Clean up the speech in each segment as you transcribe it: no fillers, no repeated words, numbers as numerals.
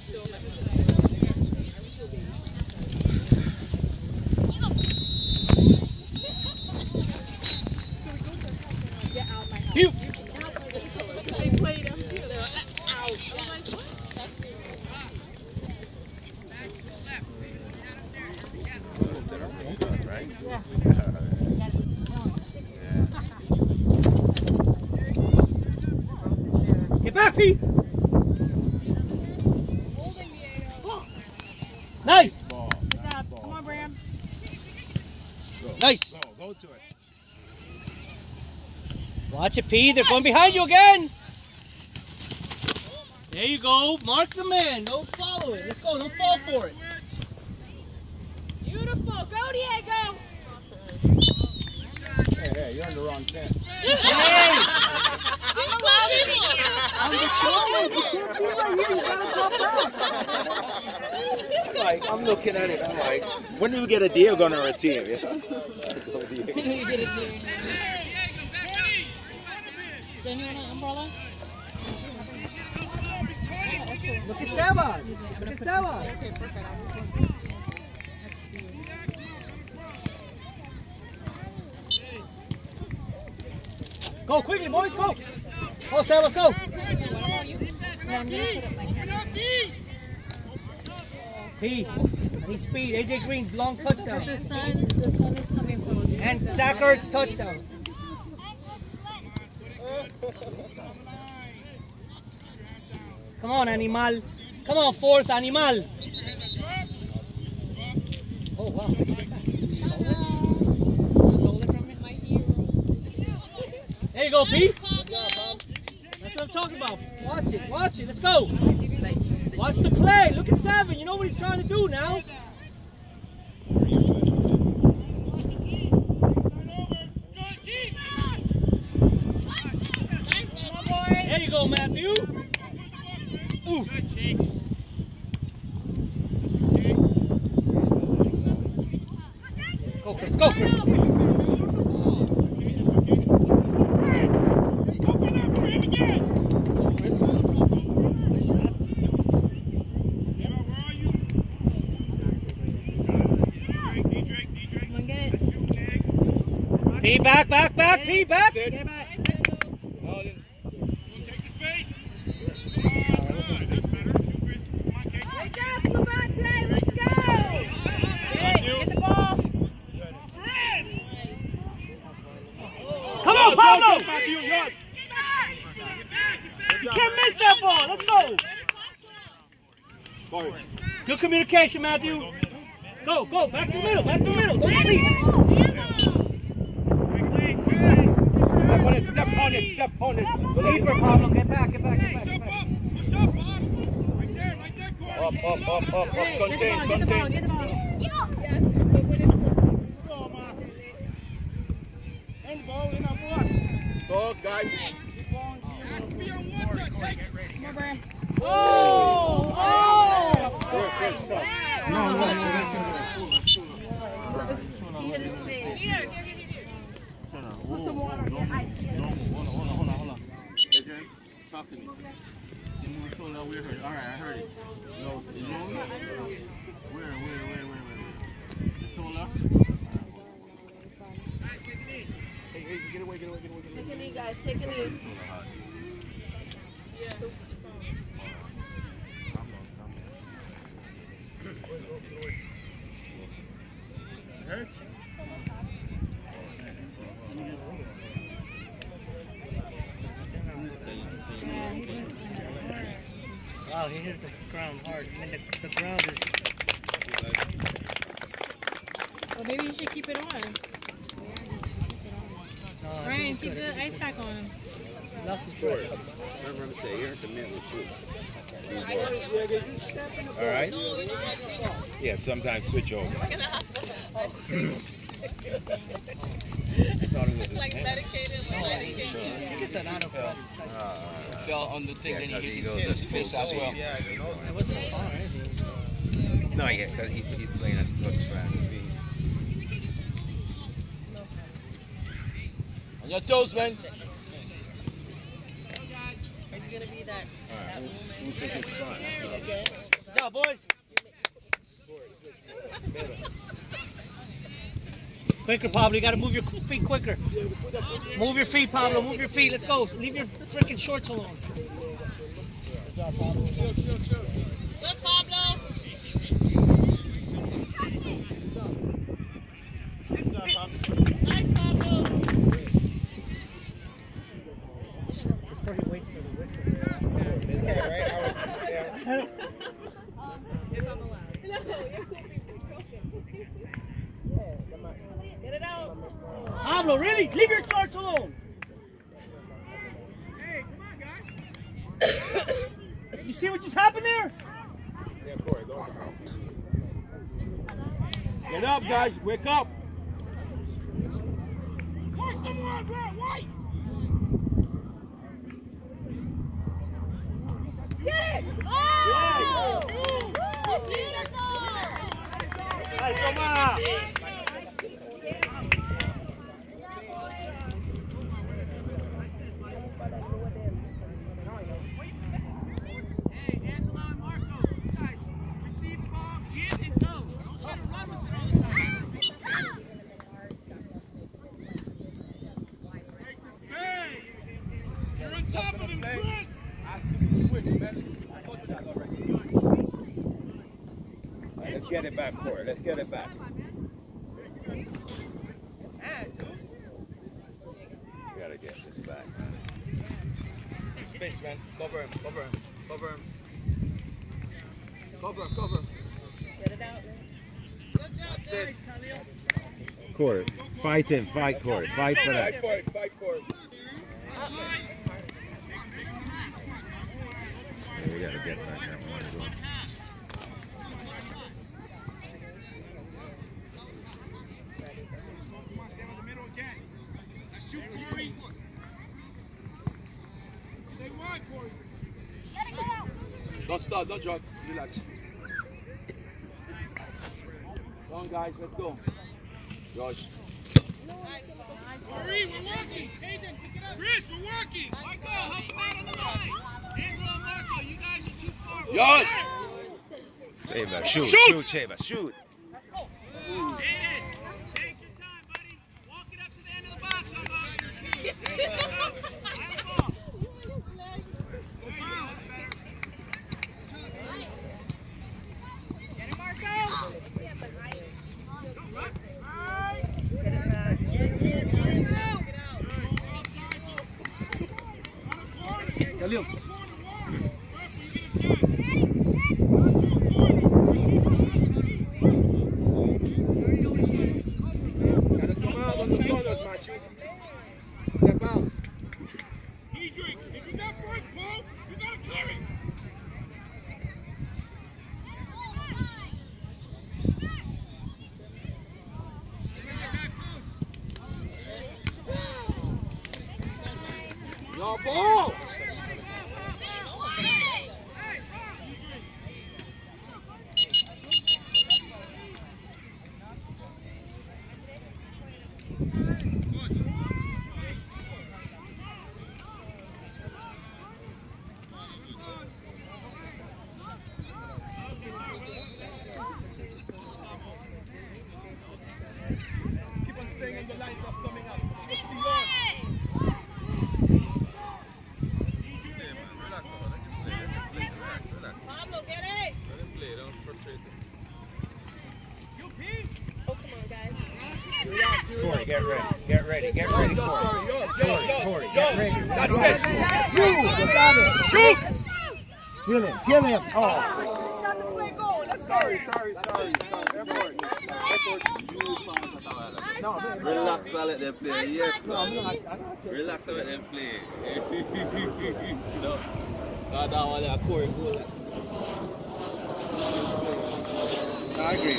You. They played them too. They're like, ow. I'm like, what? Right? Yeah. Get back, Pete. Nice. Ball. Good job. Come on, Bram. Nice. Go to it. Watch it, P. They're going behind you again. There you go. Mark the man. Don't follow it. Let's go. Don't fall for it. Beautiful. Go, Diego. Hey, you're in the wrong tent. Hey. I'm allowed to be here. I'm the showman. You can't be right here. You gotta drop back. It's like, I'm looking at it, I'm like, when do we get a Diego on our team? You get it here. Jen, you want an umbrella? Look at Seba. Look at Seba. Okay, perfect. Go quickly, boys. Go. Go, Seba. Let's go. Yeah, I'm gonna put up my camera. P. I need speed. AJ Green, long touchdown. The sun is coming from. And Zach Ertz, touchdown. Come on, animal. Come on, fourth animal. Oh, wow. Stole it from me? There you go, Pete. That's what I'm talking about. Watch it. Watch it. Let's go. Watch the play. Look at 7. You know what he's trying to do now. There you go, Matthew. Ooh. Go, Chris. Go, Chris. P back, back, back, P back. Get it back. Wake up, Levante. Let's go. Get the ball. Come on, Pablo. You can't miss that ball. Let's go. Good communication, Matthew. Go, go. Back to the middle. Back to the middle. Don't sleep. Step on it. Step on it. Keeper, Pablo. Get back. Get back. Get back. Get back. Up, contain. Get the ball. Get the ball. Go, guys. Come on, Bram. Oh! He hit his face. Here. Put some water on your ice. Hold on. Adrian, talk to me. You move so low, we heard. All right, I heard it. No, you know where? The solar? Hey, get away. Take a knee, guys. Take a knee. Hurts? Wow, he hit the ground hard. I mean, the ground is... Well, maybe you should keep it on. No, Ryan, keep the ice pack on him. Lost his breath. Remember to say, you're at the middle too. All right? Yeah, sometimes switch over. It's like medicated. I think it's an auto call. Fell on the thing, then he hit his face as well. It wasn't a foul or anything. It was just... No, yeah, because he's playing at such fast speed. On your toes, man. Are you gonna be that All right, woman? who's taking his spot? Again? Good job, boys. Quicker, Pablo. You got to move your feet quicker. Move your feet, Pablo. Move your feet. Let's go. Leave your freaking shorts alone. Good job, Pablo. Good, Pablo. Good job, Pablo. Nice, Pablo. Before you wait for the whistle. Yeah. If I'm allowed. Get it out. Pablo, really? Leave your shorts alone. Hey, come on, guys. You see what just happened there? Yeah, Corey, go. Get up, guys. Wake up. White, someone, white. Get it! Oh! Beautiful! Hey, come on. Let's get it back, Corey. Let's get it back. We gotta get this back. Space, man. Cover him. Cover him. Cover him. Cover him. Cover him. Get it out. That's it. Corey, fight him. Fight, Corey. Fight for that. Fight for it. Fight for it. Yeah, we gotta get back that one. Shoot, Corey. Stay wide, Corey. Don't stop. Don't drop. Relax. Come on, guys. Let's go. George. Marie, we're working. Hayden, pick it up. Chris, we're working. Michael, help him out on the line. Angela and Marco, you guys are too far. George. Chava, shoot. Shoot, Chava. Shoot. Let's go. Hayden, take your time, buddy. Walk it up to the end of the box, almost. Get it, Marco. Khalil. Gotta come out on the corners, Matthew. Step out. Hedrick, if you got front, Paul, you gotta clear it. Your ball! Keep on staying on the lines of coming up. Pablo, get it. Oh, come on, guys. Corey, get ready. Get ready. Get ready, Corey. Corey, get ready. That's it. Shoot! Kill him. Kill him. Oh. Sorry. Relax and let them play. Yes, man. Relax and let them play. No. God, that one there, Corey, go. I agree.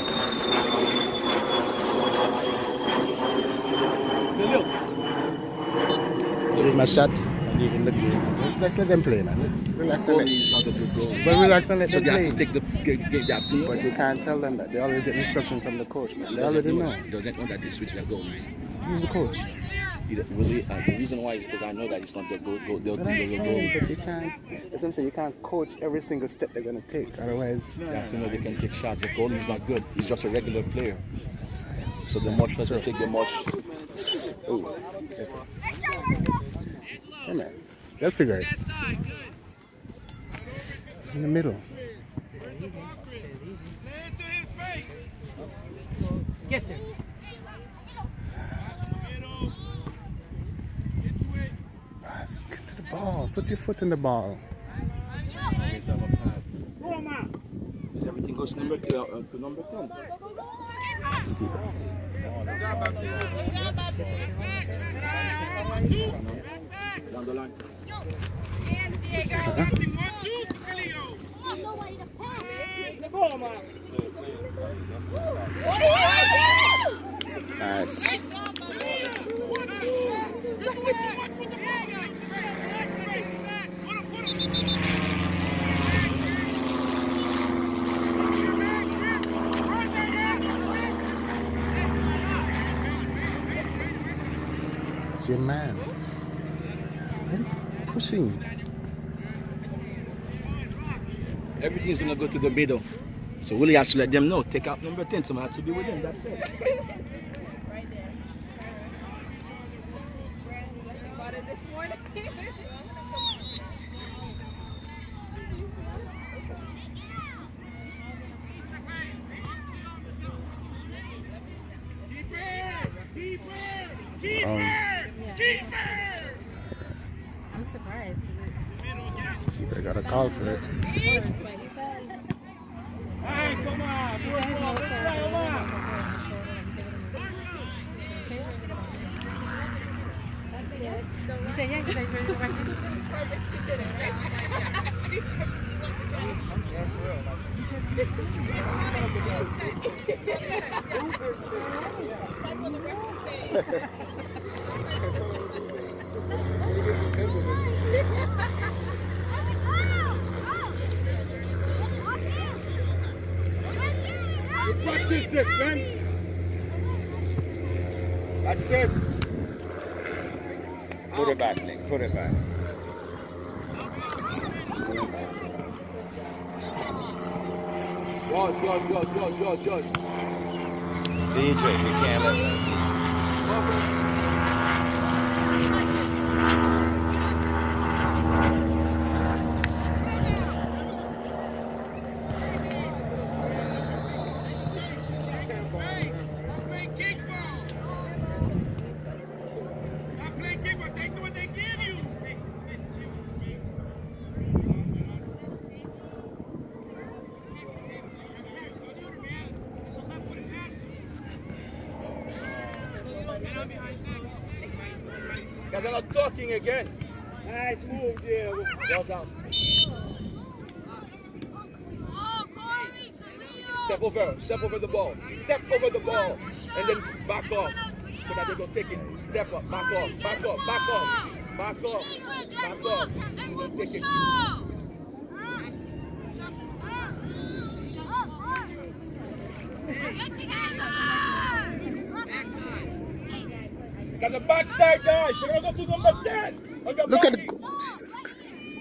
Take my shots and even the game. Let's let them play, man. Relax and let Corey's not a good goal. But relax and let So them they play. have to take the game, they have to. But you can't tell them that. They already get instruction from the coach, man. They already know. Doesn't know that they switch their goals. Who's the coach? Willie, the reason why is because I know that it's not the goal. They'll But that's go. fine, but you can't, that's what I'm saying, you can't coach every single step they're going to take. Otherwise, They have to know they can take shots. The goalie is not good. He's just a regular player. So the more shots they take, the more. oh, hey man, they'll figure it. It's in the middle. Get there. Get to the ball. Put your foot in the ball. Everything goes to number 10. Let's keep it. Down the line. Nice. That's your man. Let it pushing. Everything's gonna go to the middle. So Willie has to let them know. Take out number 10. Someone has to be with him. That's it. I'm surprised. Keeper got a call for it. Of course, but he said. He said his nose was He said, yeah, because I heard it Practice this, man. That's it. Put it back, Nick. Put it back. Yours. DJ, you can't let that. Guys are not talking again. Nice move there. Goes out. Step over the ball. Step over the ball. And then back off. So that they don't take it. Step up, back off. Back off. Don't take it. Got the backside, guys. They're going to go to number 10. Look at the goal. Jesus Christ.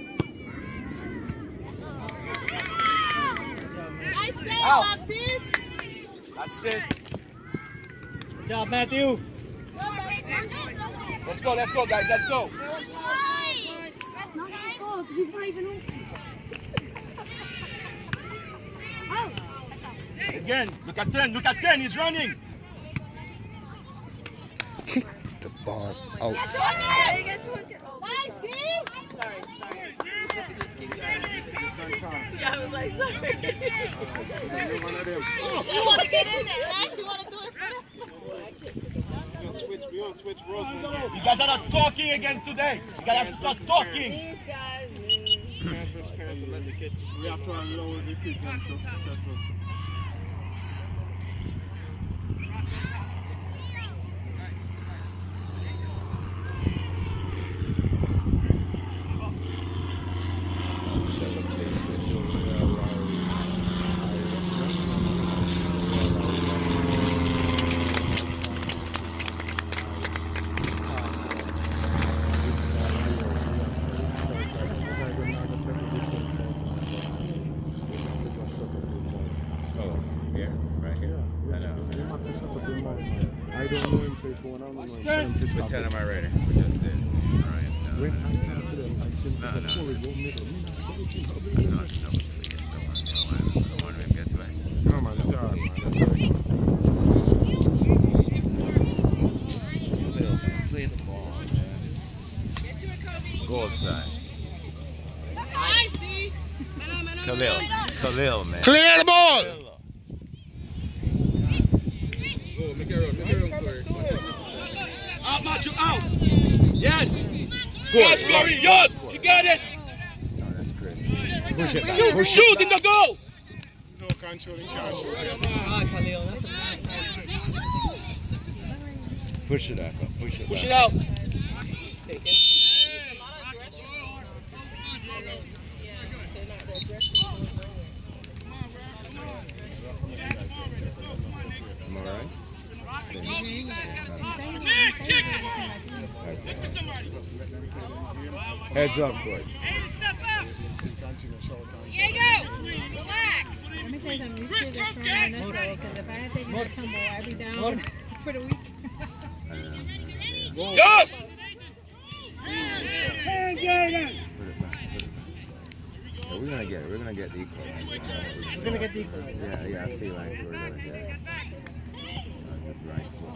Out. That's it. Good job, Matthew. Let's go, guys. Let's go. Again, look at 10. He's running. Kick the ball out. Yeah, I was like, sorry. You want to get in there, right? You want to do it for We don't switch roles. You guys are not talking again today. You guys have to start talking. these guys? We have to lower the kids. right here. I know. I don't know him, so it's going on. But tell him already. We just did. All right. When I start to them, I think No. the poor is going middle. No, man, it's all right, man. That's all right. Play the ball, man. Goal side. Khalil, man. Clear the ball! Out, Macho, out! Yes! Yes, Corey, yes! You got it! No, that's Chris. Push it back. Shoot! Shoot in the goal! No controlling cash. Khalil, that's a nice Push it back up. Push it Push back. it out. Am I right? Heads up, Court. Diego, relax. Let me say something. These kids are strong on this way, because if I had taken that tumble, I'd be down for the week. Yes! Put it back. Yeah, we're gonna get it. We're gonna get the equalizer. We're gonna get the equalizer. Yeah, I feel like we're gonna get it. Right foot.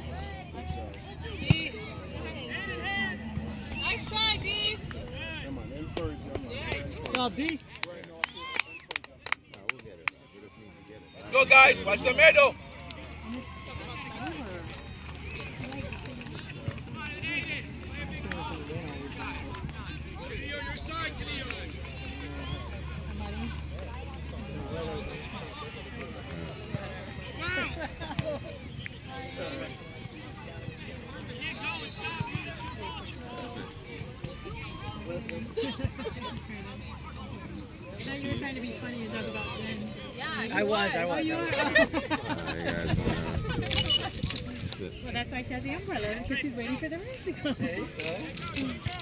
Nice try, D. Job, D. No, we'll get it. We just need to get it. Let's go, guys. Watch the middle. I know you were trying to be funny and talk about Glenn. Yeah, I was. Oh, you were? Guys, Well, that's why she has the umbrella, because she's waiting for the rain to come.